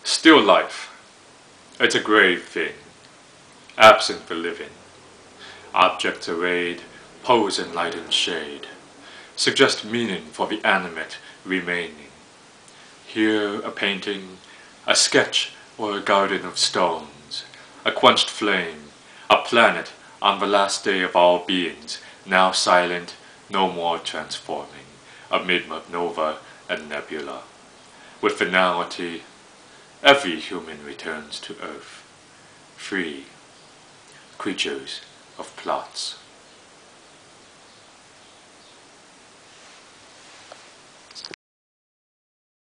Still life, it's a grave thing, absent the living. Objects arrayed, pose in light and shade, suggest meaning for the animate remaining. Here a painting, a sketch, or a garden of stones, a quenched flame, a planet on the last day of all beings, now silent, no more transforming, amid nova and nebula. With finality, every human returns to Earth, free, creatures of plots.